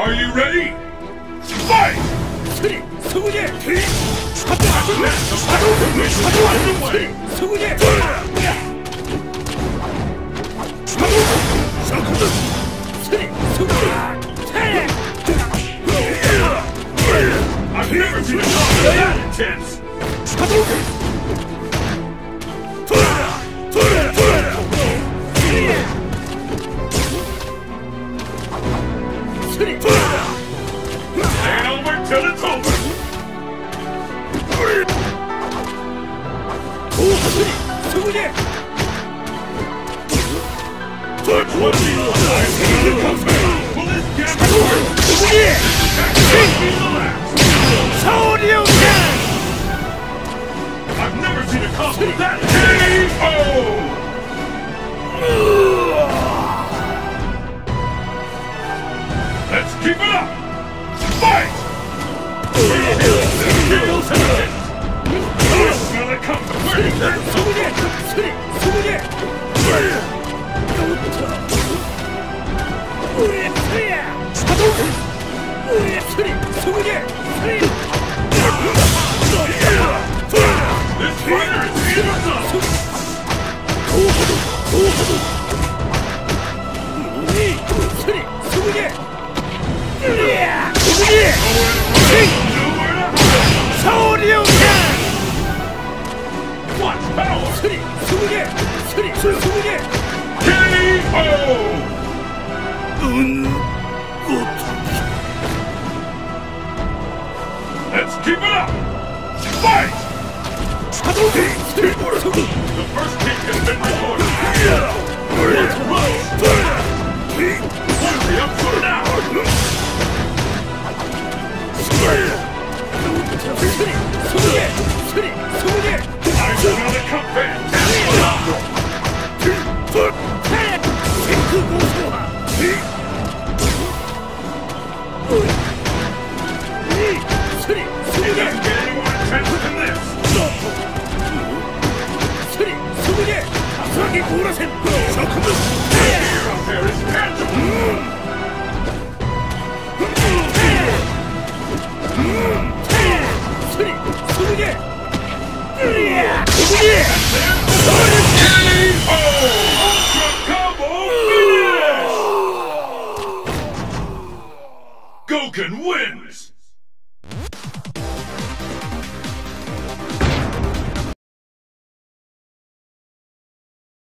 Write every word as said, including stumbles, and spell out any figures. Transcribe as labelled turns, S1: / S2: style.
S1: Are you ready? Fight! I've never seen a combat that intense! Stay over till it's over! Touch one of these lives and it comes back! Will this gamble work? This attack can't be the last! I've never seen a combo that K O! Let's keep it up! Fight! Smell it coming! Where is that? This fighter is in the zone! Watch power! K O! Let's keep it up! Fight! The first kick has been recorded! Let's rush!